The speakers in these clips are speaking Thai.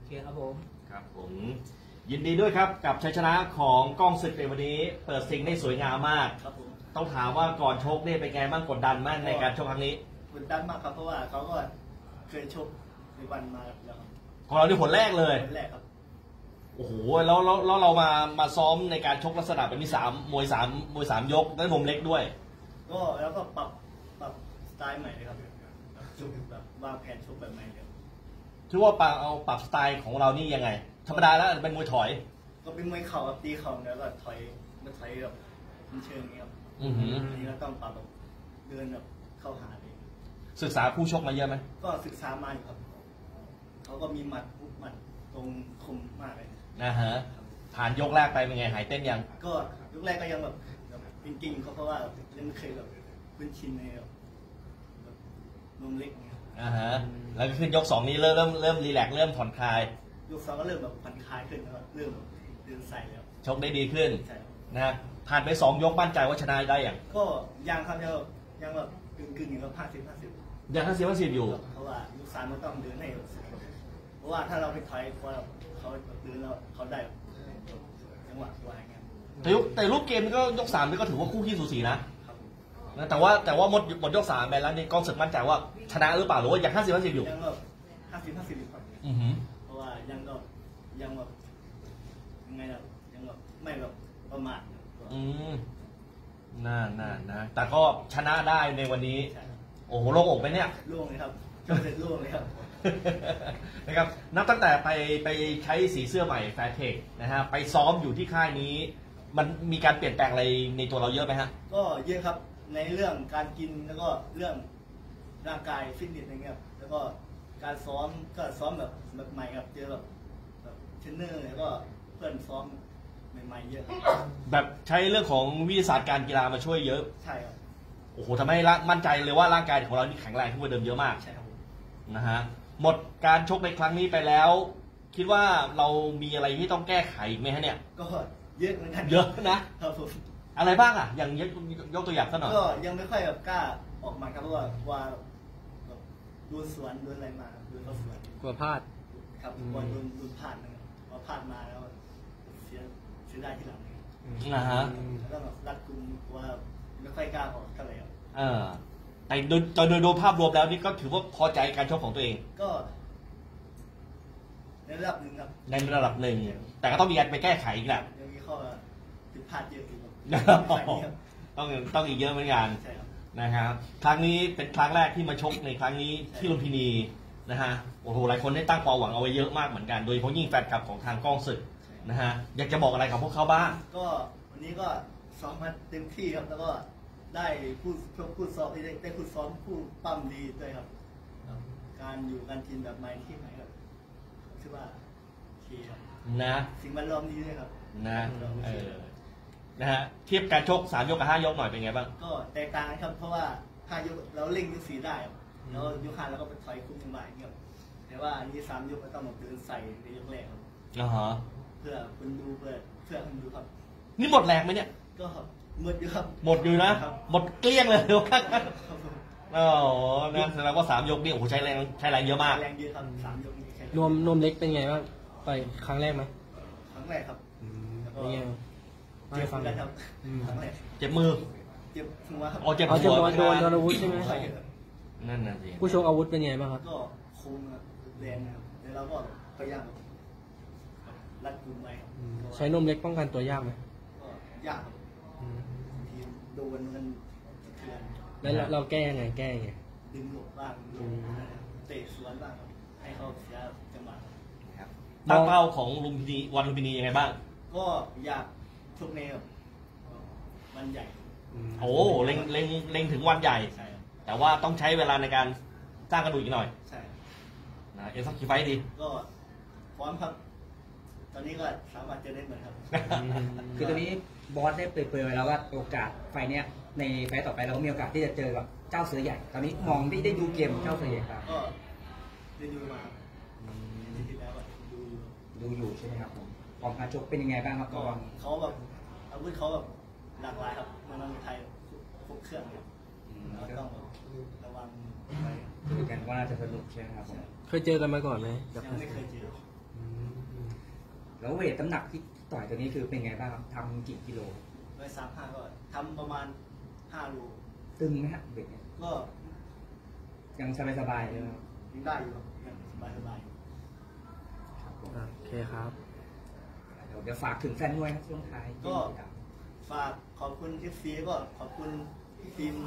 เคครับผมยินดีด้วยครับกับชัยชนะของก้องศึกในวันนี้เปิดซิงได้สวยงามมากครับผมต้องถามว่าก่อนชกนี่เป็นไงบ้างกดดันมากในการชกครั้งนี้กดดันมากครับเพราะว่าเขาก็เคยชกในวันมาแล้วครับของเราที่ผลแรกเลยผลแรกครับโอ้โหแล้วเรามาซ้อมในการชกลักษณะแบบนี้มวยสามยกได้มุมเล็กด้วยก็แล้วก็ปรับสไตล์ใหม่เลยครับชกแบบวางแผนชกแบบใหม่เลยชื่อว่าปรับสไตล์ของเรานี่ยังไงธรรมดาแล้วเป็นมวยถอยก็เป็นมวยเข่าตีเข่าแล้วก็ถอยมาถอยแบบเชิงนี้ครับนี่ก็ต้องปรับแบบเดินแบบเข้าหาเองศึกษาคู่ชกมาเยอะไหมก็ศึกษามาอยู่ครับเขาก็มีหมัดตรงคมมากเลยนะฮะผ่านยกแรกไปเป็นไงหายเต้นยังก็ยกแรกก็ยังแบบกิ่งเขาเพราะว่ายังไม่เคยแบบคุ้นชินในแบบนมเล็กเนี่ยแล้วก็ขึ้นยก2นี้เริ่มรีแลกซ์เริ่มผ่อนคลายยก2ก็เริ่มแบบผ่อนคลายขึ้นแล้วเริ่มเดินใส่แล้วชกได้ดีขึ้นนะผ่านไป2ยกมั่นใจว่าชนะได้อย่างก็ยังครับยังแบบกึ่งอย่างแบบ50-50 ยัง50-50อยู่เพราะว่ายก3มันต้องเดินให้เพราะว่าถ้าเราไปถอยพอเขาเดินแล้วเขาได้จังหวะตัวอย่างเงี้ยแต่รูปเกมก็ยก3นี่ก็ถือว่าคู่ขี้สูสีนะแต่ว่าหมดยก3ไปแล้วนี่ก้องศึกมั่นใจว่าชนะหรือเปล่าหรือว่ายัง50-50อยู่ยังแบบ50-50อยู่ครับเพราะว่ายังแบบยังไงล่ะยังแบบไม่แบบประมาทน่าแต่ก็ชนะได้ในวันนี้โอ้โหโล่งอกไหมเนี่ยโล่งเลยครับก็เสร็จโล่งเลยครับนะครับนับตั้งแต่ไปใช้สีเสื้อใหม่แฟร์เทคนะฮะไปซ้อมอยู่ที่ค่ายนี้มันมีการเปลี่ยนแปลงอะไรในตัวเราเยอะไหมฮะก็เยอะครับในเรื่องการกินแล้วก็เรื่องร่างกายฟิตเนสอะไรเงี้ยแล้วก็การซ้อมก็ซ้อมแบบใหม่ครับเจอแบบเทรนเนอร์แล้วก็เพื่อนซ้อมใหม่ๆเยอะแบบใช้เรื่องของวิทยาศาสตร์การกีฬามาช่วยเยอะใช่ครับโอ้โหทำให้มั่นใจเลยว่าร่างกายของเรานี่แข็งแรงขึ้นกว่าเดิมเยอะมากใช่ครับนะฮะหมดการชกในครั้งนี้ไปแล้วคิดว่าเรามีอะไรที่ต้องแก้ไขไหมฮะเนี่ยก็เยอะเหมือนกันเยอะนะครับผมอะไรบ้างอ่ะอย่างยกตัวอย่างสักหน่อยก็ยังไม่ค่อยแบบกล้าออกมาครับเพราะว่าโดนสวนโดนอะไรมาโดนเขาสวนกลัวพลาดครับกลัวโดนพลาดนะครับพอพลาดมาแล้วเสียได้ทีหลังนะฮะแล้วก็แบบรัดกุมว่าไม่ค่อยกล้าออกเท่าไหร่ครับแต่โดยภาพรวมแล้วนี่ก็ถือว่าพอใจการชกของตัวเองก็ในระดับหนึ่งครับในระดับหนึ่งแต่ก็ต้องมีการไปแก้ไขอีกแหละยังมีข้อผิดพลาดเยอะอยู่ต้องอีกเยอะเหมือนกันนะครับครั้งนี้เป็นครั้งแรกที่มาชกในครั้งนี้ที่ลุมพินีนะฮะโอ้โหหลายคนได้ตั้งความหวังเอาไว้เยอะมากเหมือนกันโดยเฉพาะยิ่งแฟนคลับของทางก้องศึกนะฮะอยากจะบอกอะไรกับพวกเขาบ้างก็วันนี้ก็ซ้อมมาเต็มที่ครับแล้วก็ได้พูดซ้อมได้พูดซ้อมพูดปั้มดีด้วยครับการอยู่การกินแบบใหม่ที่ไหนครับชื่อว่าโอเคครับนะสิ่งแวดล้อมดีด้วยครับนะฮะเทียบการชก3 ยกกับ5 ยกหน่อยเป็นไงบ้างก็แตกต่างครับเพราะว่า5 ยกเราเล่งยก4ได้แล้วยก5เราก็ไปถอยคุมยังไงครับแต่ว่านี้3 ยกก็ต้องมาเดินใส่ในยกแรกครับเพื่อคนดูเพื่อคนดูครับนี่หมดแรงไหมเนี่ยก็หมดอยู่ครับหมดอยู่นะหมดเกลี้ยงเลยว่าอ๋อนะแสดงว่า3 ยกนี่โอ้โหใช้แรงเยอะมากแรงเยอะครับ3 ยกนี่นวมเล็กเป็นไงบ้างไปครั้งแรกไหมครั้งแรกครับเจ็บกันครับครั้งแรกเจ็บมือเจ็บหัวครับเจ็บหัวโดนอาวุธใช่ไหมนั่นน่ะสิผู้ชกอาวุธเป็นไงบ้างครับก็คมแรงนะครับแล้วเราก็พยายามรัดกุมไว้ใช้นมเล็กป้องกันตัวยากไหมก็ยากทีโดนมันเถื่อนแล้วเราแก้ยังไงดึงหลบบ้างเตะสวนบ้างให้เขาเสียจังหวะตั้งเป้าของลุมพินีวันลุมพินียังไงบ้างก็อยากชกในวันใหญ่โอ้เล็งถึงวันใหญ่แต่ว่าต้องใช้เวลาในการสร้างกระดูกอีกหน่อยใช่นะสักกี่ไฟดีก็พร้อมครับตอนนี้ก็สามารถจะได้เหมือนครับคือตอนนี้บอสได้เปิดเผยไว้แล้วว่าโอกาสไฟเนี้ยในไฟต่อไปเราก็มีโอกาสที่จะเจอกับเจ้าเสือใหญ่ตอนนี้มองได้ดูเกมเจ้าเสือใหญ่ครับก็ได้ดูมาที่แล้วดูอยู่ใช่ไหมครับผมความการชกเป็นยังไงบ้างครับก็เขาแบบอาวุธเขาแบบหลากหลายครับมันไทยครบเครื่องครับเราต้องระวังไว้ดูกันว่าน่าจะสนุกใช่ไหมครับผมเคยเจอกันมาก่อนไหมยังไม่เคยเจอแล้วเวทน้ำหนักที่ต่อยตัวนี้คือเป็นไงบ้างครับทำกี่กิโล 135ก็ทำประมาณ5 โลตึงไหมฮะเวทเนี่ยก็ยังสบายๆเลยครับยังได้อยู่ครับยังสบายๆโอเคครับเดี๋ยวฝากถึงแฟนมวยครับช่วงท้ายก็ฝากขอบคุณ FC ก็ขอบคุณทีม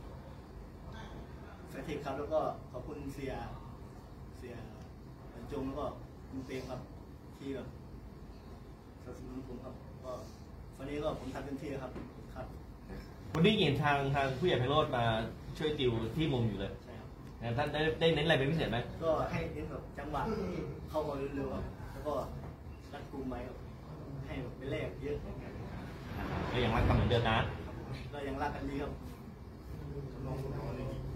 แฟนเทคครับแล้วก็ขอบคุณเสียบรรจงแล้วก็คุณเปรมครับที่แบบสนับสนุนผมครับก็วันนี้ก็ผมทำเต็มที่ครับครับวันนี้เห็นทางผู้ใหญ่ไพโรจน์มาช่วยติวที่มุมอยู่เลยใช่ครับนะท่านได้เน้นอะไรเป็นพิเศษไหมก็ให้เน้นแบบจังหวะเข้ามาเร็วๆครับแล้วก็รัดกุมไว้ครับให้แบบไปแลกเยอะครับก็ยังรักกันเหมือนเดิมนะก็ยังรักกันดีครับ